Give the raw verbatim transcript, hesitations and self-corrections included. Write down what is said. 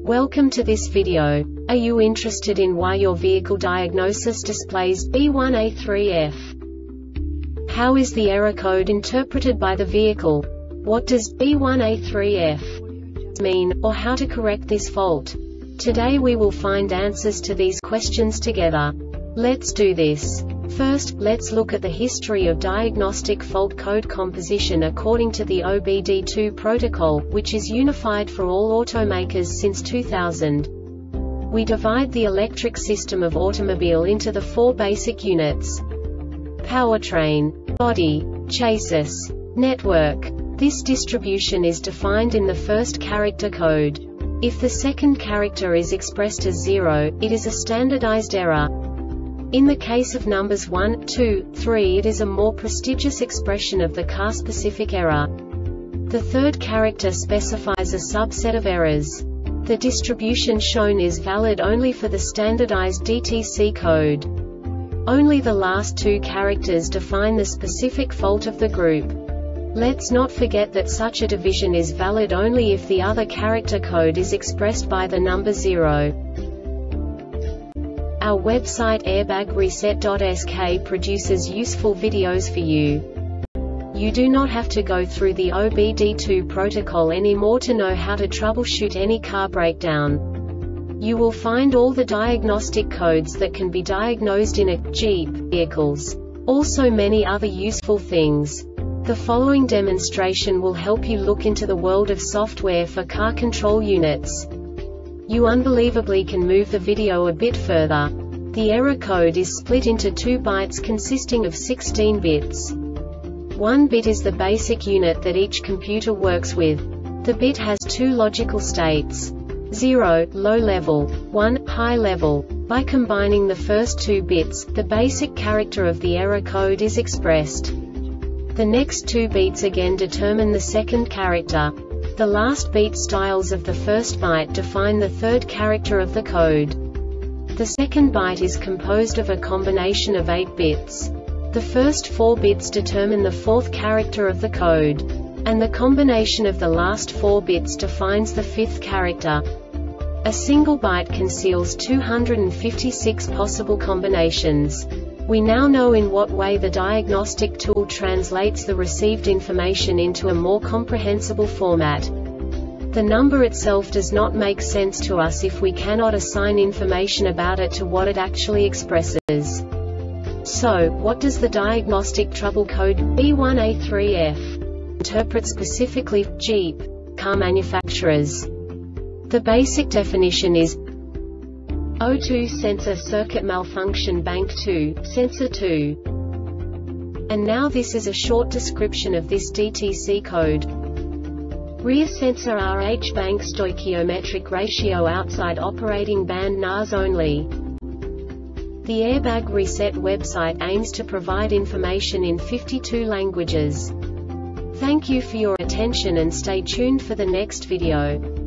Welcome to this video. Are you interested in why your vehicle diagnosis displays B one A three F? How is the error code interpreted by the vehicle? What does B one A three F mean, or how to correct this fault? Today we will find answers to these questions together. Let's do this. First, let's look at the history of diagnostic fault code composition according to the O B D two protocol, which is unified for all automakers since two thousand. We divide the electric system of automobile into the four basic units: powertrain, body, chassis, network. This distribution is defined in the first character code. If the second character is expressed as zero, it is a standardized error. In the case of numbers one, two, three, it is a more prestigious expression of the car-specific error. The third character specifies a subset of errors. The distribution shown is valid only for the standardized D T C code. Only the last two characters define the specific fault of the group. Let's not forget that such a division is valid only if the other character code is expressed by the number zero. Our website airbag reset dot S K produces useful videos for you. You do not have to go through the O B D two protocol anymore to know how to troubleshoot any car breakdown. You will find all the diagnostic codes that can be diagnosed in a Jeep vehicles. Also many other useful things. The following demonstration will help you look into the world of software for car control units. You unbelievably can move the video a bit further. The error code is split into two bytes consisting of sixteen bits. One bit is the basic unit that each computer works with. The bit has two logical states: zero, low level, one, high level. By combining the first two bits, the basic character of the error code is expressed. The next two beats again determine the second character. The last beat styles of the first byte define the third character of the code. The second byte is composed of a combination of eight bits. The first four bits determine the fourth character of the code. And the combination of the last four bits defines the fifth character. A single byte conceals two hundred fifty-six possible combinations. We now know in what way the diagnostic tool translates the received information into a more comprehensible format. The number itself does not make sense to us if we cannot assign information about it to what it actually expresses. So, what does the diagnostic trouble code B one A three F interpret specifically for Jeep car manufacturers? The basic definition is O two sensor circuit malfunction bank two, sensor two. And now this is a short description of this D T C code. Rear sensor R H bank stoichiometric ratio outside operating band N A S only. The Airbag Reset website aims to provide information in fifty-two languages. Thank you for your attention and stay tuned for the next video.